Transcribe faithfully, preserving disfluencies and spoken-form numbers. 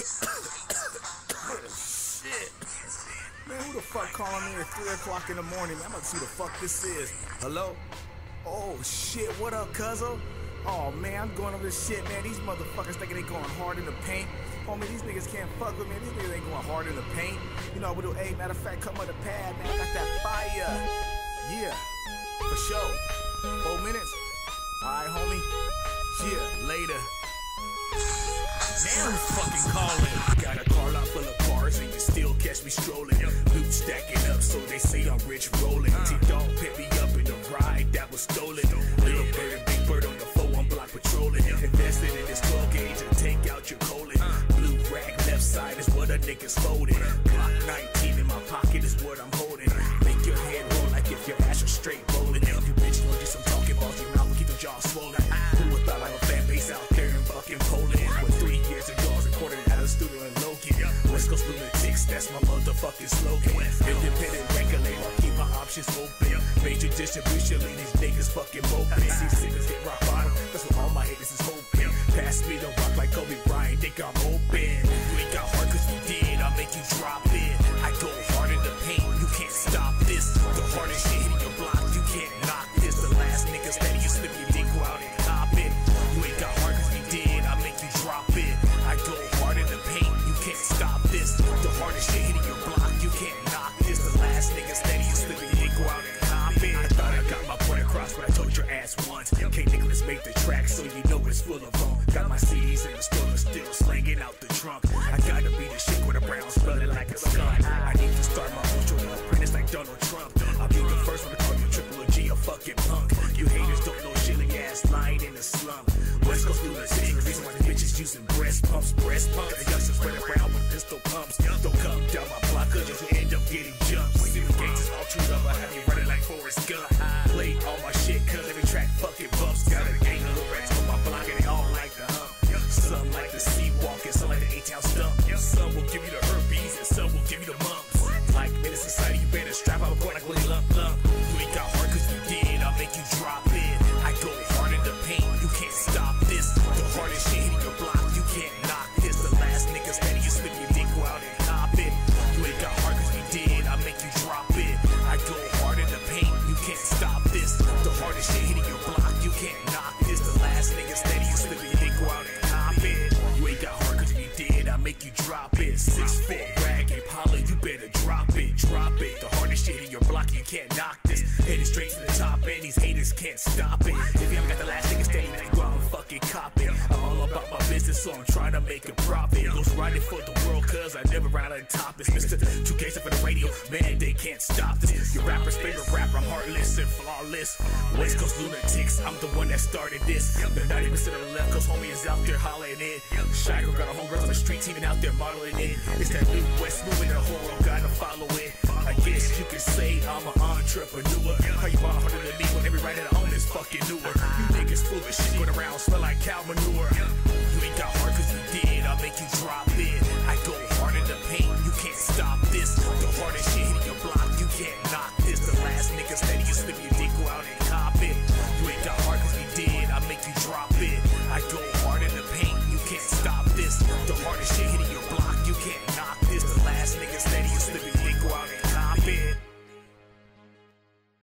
Shit. Man, who the fuck calling me at three o'clock in the morning? I'm about to see who the fuck this is. Hello? Oh shit, what up, cuzzo? Oh man, I'm going over this shit, man. These motherfuckers thinking they going hard in the paint. Homie, these niggas can't fuck with me. These niggas ain't going hard in the paint. You know, we do, hey, matter of fact, come on the pad, man. I got that fire. Yeah, for sure. Four minutes? Alright, homie. Yeah, later. Now who's fucking calling? Got a car lot full of cars and you still catch me strolling. Loot stacking up so they say I'm rich rolling. T-Dog picked me up in the ride that was stolen. Little bird and big bird on the four one block patrolling. Invested in this twelve gauge to take out your colon. Blue rag left side is what a nigga's folding. Glock nineteen in my pocket is what I'm holding. Make your head roll like if your ass was straight rolling. You bitch know just I'm talking about your mouth and keep the jaw swollen. Who would thought I have a fan base out there in fucking Poland? With three years of yours recorded at a studio in Logan. West Coast Lunatics, that's my motherfucking slogan. Independent regulator, keep my options open. Major distribution, leave these niggas fucking moping. See sickers hit rock bottom, that's what all my haters is hoping. Pass me the rock like Kobe Bryant, think I'm open. You ain't got hard cause you did, I'll make you drop it. I go hard in the paint, you can't stop this. The hardest shit hitting your block, you can't knock this. The last nigga steady, you slip your dick out and cop it. You ain't got hard cause you did, I'll make you drop it. I go hard in the paint, you can't stop this. The hardest shit hitting your block, you can't knock this. The last nigga steady, you slip your dick out and cop it. I thought I got my point across, but I told your ass once. K Nicholas make the track, so you know it's full of them. Got my C Ds in the store, still slanging out the trunk. I gotta be the shit with a brown spelling like a skunk. I need to start my own joint apprentice like Donald Trump. I'll be the first one to call you Triple G a fucking punk. You haters don't know shit like ass lying in the slum. West Coast Lunatics, the reason why the bitches using breast pumps, breast pumps. The youngsters running around with pistol pumps. Don't come down my block cause you end up getting jumped. See the gangsters all chewed up, I have you running like Forrest Gump. Play all my shit cause every track fucking bumps. Got a gang of little rats on my block and they all like the hump. Some like the sea walking, some like the A-Town stump. Some will give you the herpes and some will give you the mumps. Like Menace Society, you better strap out a boy like Willie Lump Lump. You ain't got hard cause you did, I'll make you drop it. I go hard in the paint, you can't stop this. The hardest shit hitting your block, you can't knock this. The last nigga steady, you slip your dick out and cop it. You ain't got hard cause you did, I'll make you drop it. I go hard in the paint, you can't stop this. The hardest shit hitting your block, you can't knock this. The last nigga steady, you slip your dick out and cop it. You ain't got hard cause you did, I'll make you drop it. Six foot rag Impala, you better drop it, drop it. The hardest shit in your block, you can't knock this. Headed straight to the top and these haters can't stop it. If you haven't got the last nigga steady, then go out and fucking cop it. I'm all about my business, so I'm trying to make a profit. Goes riding for the world cause I never ride on top. It's Mister two K for the radio, man, they can't stop this. Your rapper's favorite rapper, I'm heartless and flawless. West Coast Lunatics, I'm the one that started this. The ninety percent of the left cause homie is out there hollering in. Shy girl got a homegirl on the street teaming out there modeling it. It's that new West movement, the whole world gotta follow it. I guess you could say I'm an entrepreneur. How you ball harder than me when every writer that own is fucking